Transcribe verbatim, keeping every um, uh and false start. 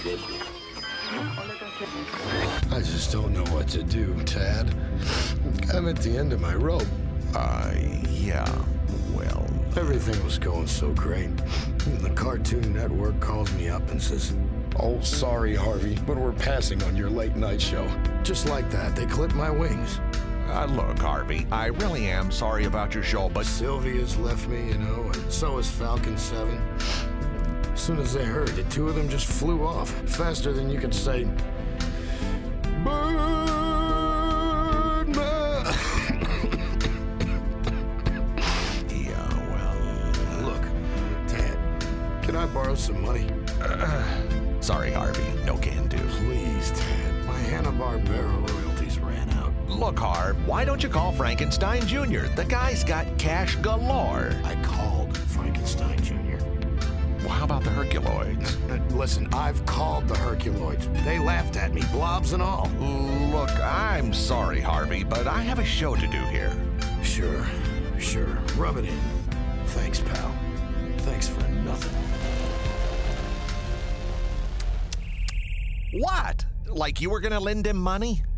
I just don't know what to do, Tad. I'm at the end of my rope. Uh, yeah, well... Everything was going so great. The Cartoon Network calls me up and says, "Oh, sorry, Harvey, but we're passing on your late night show." Just like that, they clipped my wings. Uh, look, Harvey, I really am sorry about your show, but... Sylvia's left me, you know, and so has Falcon seven. As soon as they heard, the two of them just flew off, faster than you could say, "Birdman!" Yeah, well... Look, Tad, can I borrow some money? Uh, sorry, Harvey, no can do. Please, Tad, my Hanna-Barbera royalties ran out. Look, Harv, why don't you call Frankenstein Junior? The guy's got cash galore. I called Frankenstein Junior Well, how about the Herculoids? Uh, listen, I've called the Herculoids. They laughed at me, blobs and all. Look, I'm sorry, Harvey, but I have a show to do here. Sure, sure. Rub it in. Thanks, pal. Thanks for nothing. What? Like you were gonna lend him money?